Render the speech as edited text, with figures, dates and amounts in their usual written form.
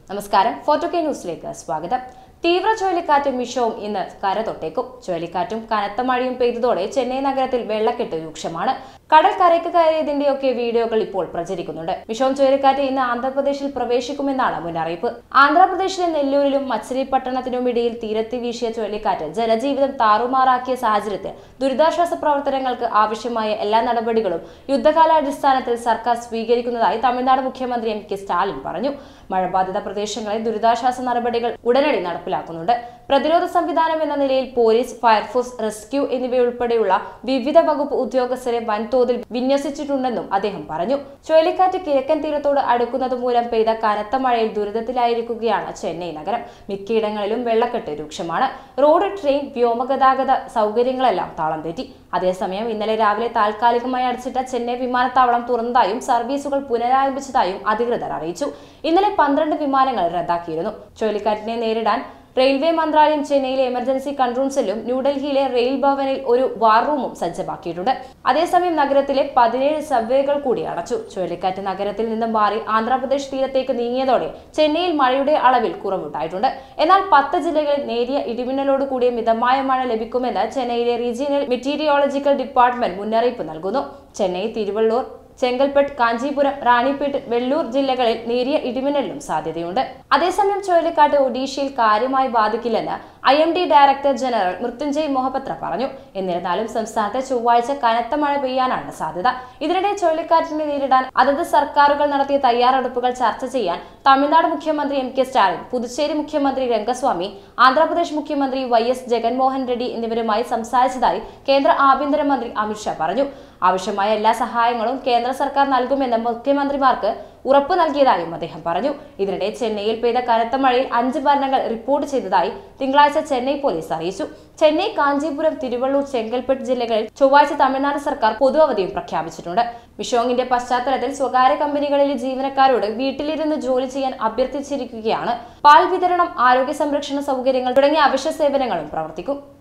നമസ്കാരം. ഫോർട്ടോകെ ന്യൂസിലേക്ക് സ്വാഗതം. തീവ്ര ചുഴലിക്കാറ്റ് മിഷോങ് ഇന്ന് കരതൊട്ടേക്കും. ചുഴലിക്കാറ്റും കനത്ത മഴയും പെയ്തതോടെ ചെന്നൈ നഗരത്തിൽ വെള്ളക്കെട്ട് രൂക്ഷമാണ്. കടൽ കരയ്ക്ക് കയറിയതിന്റെയൊക്കെ വീഡിയോകൾ ഇപ്പോൾ പ്രചരിക്കുന്നുണ്ട്. മിഷോങ് ചുഴലിക്കാറ്റ് ഇന്ന് ആന്ധ്രാപ്രദേശിൽ പ്രവേശിക്കുമെന്നാണ് മുന്നറിയിപ്പ്. ആന്ധ്രാപ്രദേശിലെ നെല്ലൂരിലും മച്ചിലിപട്ടണത്തിനുമിടയിൽ തീരത്തി വീശിയ ചുഴലിക്കാറ്റ് ജനജീവിതം താറുമാറാക്കിയ സാഹചര്യത്തിൽ ദുരിതാശ്വാസ പ്രവർത്തനങ്ങൾക്ക് ആവശ്യമായ എല്ലാ നടപടികളും യുദ്ധകാലാടിസ്ഥാനത്തിൽ സർക്കാർ സ്വീകരിക്കുന്നതായി തമിഴ്നാട് മുഖ്യമന്ത്രി എം.കെ. സ്റ്റാലിൻ പറഞ്ഞു. മഴബാധിത പ്രദേശങ്ങളിൽ ദുരിതാശ്വാസ നടപടികൾ ഉടനടി നടപ്പിലാക്കുന്നുണ്ട്. പ്രതിരോധ സംവിധാനം എന്ന നിലയിൽ പോലീസ്, ഫയർഫോഴ്സ്, റെസ്ക്യൂ എന്നിവയുൾപ്പെടെയുള്ള വിവിധ വകുപ്പ് ഉദ്യോഗസ്ഥരെ വൻതോതിൽ വിന്യസിച്ചിട്ടുണ്ടെന്നും അദ്ദേഹം പറഞ്ഞു. ചുഴലിക്കാറ്റ് കിഴക്കൻ തീരത്തോട് അടുക്കുന്നത് മൂലം പെയ്ത കനത്ത മഴയിൽ ദുരിതത്തിലായിരിക്കുകയാണ് ചെന്നൈ നഗരം. മിക്കയിടങ്ങളിലും വെള്ളക്കെട്ട് രൂക്ഷമാണ്. റോഡ്, ട്രെയിൻ, വ്യോമഗതാഗത സൗകര്യങ്ങളെല്ലാം താളം തെറ്റി. അതേസമയം ഇന്നലെ രാവിലെ താൽക്കാലികമായി അടച്ചിട്ട ചെന്നൈ വിമാനത്താവളം തുറന്നതായും സർവീസുകൾ പുനരാരംഭിച്ചതായും അധികൃതർ അറിയിച്ചു. ഇന്നലെ 12 വിമാനങ്ങൾ റദ്ദാക്കിയിരുന്നു. ചുഴലിക്കാറ്റിനെ നേരിടാൻ റെയിൽവേ മന്ത്രാലയം ചെന്നൈയിലെ എമർജൻസി കൺട്രോൾ സെല്ലും ന്യൂഡൽഹിയിലെ റെയിൽ ഭവനിൽ ഒരു വാർ റൂമും സജ്ജമാക്കിയിട്ടുണ്ട്. അതേസമയം നഗരത്തിലെ 17 സബ്വേകൾ കൂടി അടച്ചു. ചുഴലിക്കാറ്റ് നഗരത്തിൽ നിന്നും മാറി ആന്ധ്രാപ്രദേശ് തീരത്തേക്ക് നീങ്ങിയതോടെ ചെന്നൈയിൽ മഴയുടെ അളവിൽ കുറവുണ്ടായിട്ടുണ്ട്. എന്നാൽ 10 ജില്ലകളിൽ നേരിയ ഇടിമിന്നലോട് കൂടിയ മിതമായ മഴ ലഭിക്കുമെന്ന് ചെന്നൈയിലെ റീജിയണൽ മെറ്റീരിയോളജിക്കൽ ഡിപ്പാർട്ട്മെന്റ് മുന്നറിയിപ്പ് നൽകുന്നു. ചെന്നൈ, തിരുവള്ളൂർ, ചെങ്കൽപ്പെട്ട്, കാഞ്ചീപുരം, റാണിപേട്ട്, വെള്ളൂർ ജില്ലകളിൽ നേരിയ ഇടിമിന്നലിനും സാധ്യതയുണ്ട്. അതേസമയം ചുഴലിക്കാറ്റ് ഒഡീഷയിൽ കാര്യമായി ബാധിക്കില്ലെന്ന് IMD director general Mrutyunjay Mohapatra പറഞ്ഞു. എന്നിരുന്നാലും സംസ്ഥാനത്ത് ചൊവ്വാഴ്ച കനത്ത മഴ പെയ്യാനാണ് സാധ്യത. ഇതിനിടെ ചുഴലിക്കാറ്റിനെ നേരിടാൻ അതത് സർക്കാരുകൾ നടത്തിയ തയ്യാറെടുപ്പുകൾ ചർച്ച ചെയ്യാൻ തമിഴ്നാട് മുഖ്യമന്ത്രി M.K. സ്റ്റാലിൻ, പുതുച്ചേരി മുഖ്യമന്ത്രി രംഗസ്വാമി, ആന്ധ്രാപ്രദേശ് മുഖ്യമന്ത്രി YS ജഗൻമോഹൻ റെഡ്ഡി എന്നിവരുമായി സംസാരിച്ചതായി കേന്ദ്ര ആഭ്യന്തരമന്ത്രി അമിത് ഷാ പറഞ്ഞു. ആവശ്യമായ എല്ലാ സഹായങ്ങളും കേന്ദ്ര സർക്കാർ നൽകുമെന്ന് മുഖ്യമന്ത്രിമാർക്ക് ഉറപ്പു നൽകിയതായും അദ്ദേഹം പറഞ്ഞു. ഇതിനിടെ ചെന്നൈയിൽ പെയ്ത കനത്ത മഴയിൽ 5 മരണങ്ങൾ റിപ്പോർട്ട് ചെയ്തതായി തിങ്കളാഴ്ച ചെന്നൈ പോലീസ് അറിയിച്ചു. ചെന്നൈ, കാഞ്ചീപുരം, തിരുവള്ളൂർ, ചെങ്കൽപ്പെട്ട് ജില്ലകളിൽ ചൊവ്വാഴ്ച തമിഴ്നാട് സർക്കാർ പൊതു അവധിയും പ്രഖ്യാപിച്ചിട്ടുണ്ട്. മിഷോങ്ങിന്റെ പശ്ചാത്തലത്തിൽ സ്വകാര്യ കമ്പനികളിലെ ജീവനക്കാരോട് വീട്ടിലിരുന്ന് ജോലി ചെയ്യാൻ അഭ്യർത്ഥിച്ചിരിക്കുകയാണ്. പാൽ വിതരണം, ആരോഗ്യ സംരക്ഷണ സൗകര്യങ്ങൾ തുടങ്ങിയ അവശ്യ സേവനങ്ങളും പ്രവർത്തിക്കും.